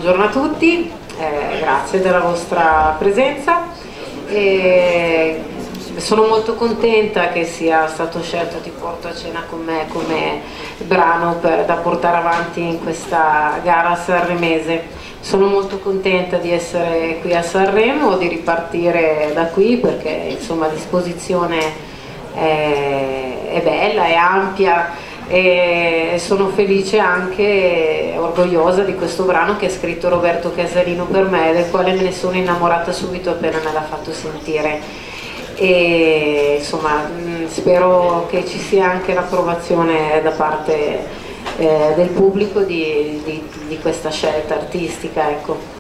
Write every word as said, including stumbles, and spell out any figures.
buongiorno a tutti, eh, grazie della vostra presenza. E sono molto contenta che sia stato scelto Ti porto a cena con me come brano per, da portare avanti in questa gara sanremese. Sono molto contenta di essere qui a Sanremo, di ripartire da qui perché insomma, la disposizione è, è bella, è ampia. E sono felice anche e orgogliosa di questo brano che ha scritto Roberto Casalino per me, del quale me ne sono innamorata subito appena me l'ha fatto sentire. E insomma spero che ci sia anche l'approvazione da parte eh, del pubblico di, di, di questa scelta artistica, ecco.